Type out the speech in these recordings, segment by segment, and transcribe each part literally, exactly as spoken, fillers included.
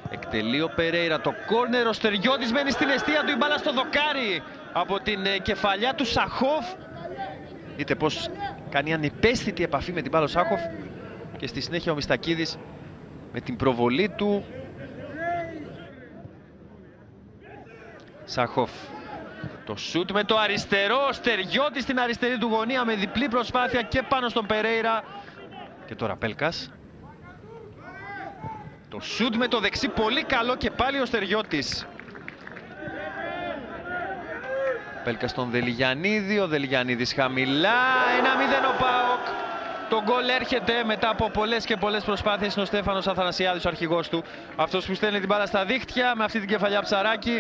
Εκτελεί ο Περέιρα το κόρνερ, ο Στεριώτης μένει στην εστία του, η μπάλα στο δοκάρι από την κεφαλιά του Σαχόφ. Δείτε πως κάνει ανυπαίσθητη επαφή με την μπάλα ο Σάχοφ και στη συνέχεια ο Μιστακίδης με την προβολή του. Σαχόφ, το σούτ με το αριστερό, ο Στεριώτης στην αριστερή του γωνία με διπλή προσπάθεια και πάνω στον Περέιρα. Και τώρα Πέλκας. Το σούτ με το δεξί πολύ καλό και πάλι ο Στεριώτης. Πέλκας στον Δελιγιαννίδη, ο Δελιγιαννίδης χαμηλά, ένα μηδέν ο ΠΑΟΚ. Το γκολ έρχεται μετά από πολλές και πολλές προσπάθειες. Είναι ο Στέφανος Αθανασιάδης, ο αρχηγός του. Αυτός που στέλνει την μπάλα στα δίχτυα με αυτή την κεφαλιά Ψαράκη.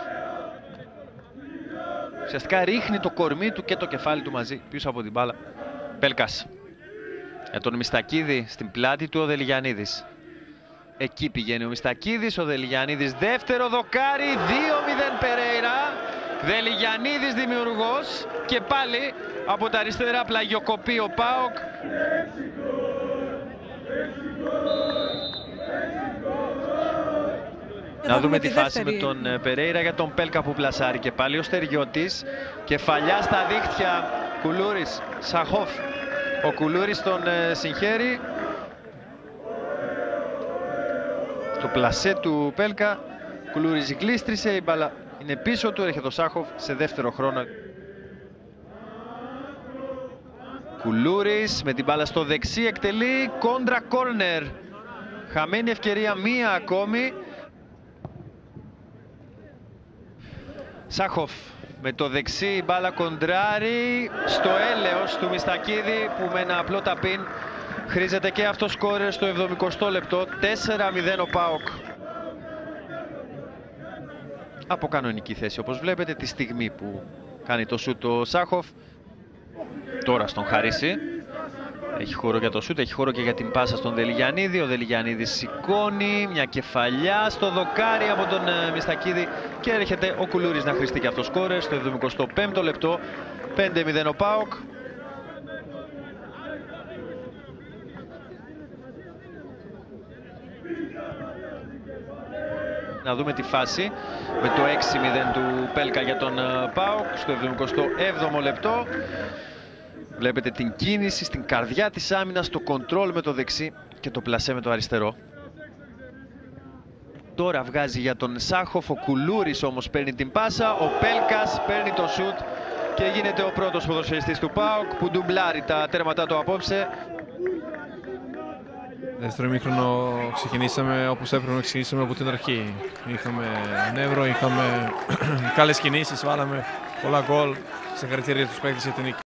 Ουσιαστικά ρίχνει το κορμί του και το κεφάλι του μαζί πίσω από την μπάλα. Πέλκας. Για τον Μιστακίδη στην πλάτη του ο Δελιγιαννίδης. Εκεί πηγαίνει ο Μιστακίδης, ο Δελιγιαννίδης δεύτερο δοκάρι, δύο μηδέν Περέιρα. Δελιγιαννίδης δημιουργός και πάλι από τα αριστερά πλαγιοκοπεί ο ΠΑΟΚ. Να δούμε τη φάση με τον Περέιρα για τον Πέλκα που πλασάρει και πάλι ο Στεριώτης. Κεφαλιά στα δίχτυα, Κουλούρης, Σαχόφ. Ο Κουλούρης τον συγχαίρει. Το πλασέ του Πέλκα, Κουλούρης γλίστρισε, η μπάλα είναι πίσω του, έρχεται ο Σάχοφ σε δεύτερο χρόνο. Κουλούρης με την μπάλα στο δεξί εκτελεί κόντρα κόρνερ. Χαμένη ευκαιρία μία ακόμη. Σάχοφ με το δεξί η μπάλα κοντράρει στο έλεος του Μιστακίδη που με ένα απλό ταπίν χρήζεται και αυτό σκόρερ στο εβδομηκοστό λεπτό. τέσσερα μηδέν ο ΠΑΟΚ. Από κανονική θέση όπως βλέπετε τη στιγμή που κάνει το σούτ ο Σάχοφ. Τώρα στον Χαρίση. Έχει χώρο για το σούτ, έχει χώρο και για την πάσα στον Δελιγιαννίδη. Ο Δελιγιαννίδης σηκώνει μια κεφαλιά στο δοκάρι από τον Μιστακίδη και έρχεται ο Κουλούρης να χρηστεί και αυτό σκόρερ στο εβδομηκοστό πέμπτο λεπτό. πέντε μηδέν ο ΠΑΟΚ. Να δούμε τη φάση με το έξι μηδέν του Πέλκα για τον ΠΑΟΚ στο εβδομηκοστό έβδομο λεπτό. Βλέπετε την κίνηση στην καρδιά της άμυνας, το κοντρόλ με το δεξί και το πλασέ με το αριστερό. Τώρα βγάζει για τον Σάχοφ, ο Κουλούρης όμως παίρνει την πάσα, ο Πέλκας παίρνει το σούτ και γίνεται ο πρώτος ποδοσφαιριστής του ΠΑΟΚ που ντουμπλάρει τα τέρματά του απόψε. Δεύτερο ημίχρονο ξεκινήσαμε όπως έπρεπε να ξεκινήσουμε από την αρχή. Είχαμε νεύρο, είχαμε καλές κινήσεις, βάλαμε πολλά γκολ. Συγχαρητήρια τους παίκτες για την νίκη.